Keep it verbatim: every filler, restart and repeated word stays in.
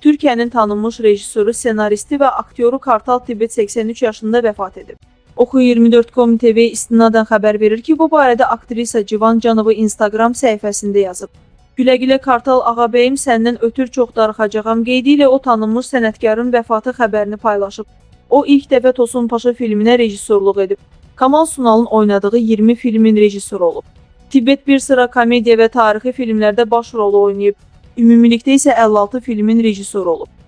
Türkiyənin tanınmış rejissoru, senaristi və aktyoru Kartal Tibet səksən üç yaşında vəfat edib. Oxu iyirmi dörd nöqtə com T V istinadən xəbər verir ki, bu barədə aktrisa Civan Canova Instagram səhifəsində yazıb. Gülə-gülə Kartal ağabəyim, səndən ötür çox darıxacağam qeydi ilə o tanınmış sənətkarın vəfatı xəbərini paylaşıb. O ilk dəfə Tosun Paşa filminə rejissorluq edib. Kamal Sunalın oynadığı iyirmi filmin rejissoru olub. Tibet bir sıra komediya və tarixi filmlərdə baş rolu oynayıb. Ümumilikdə isə əlli altı filmin rejissoru olub.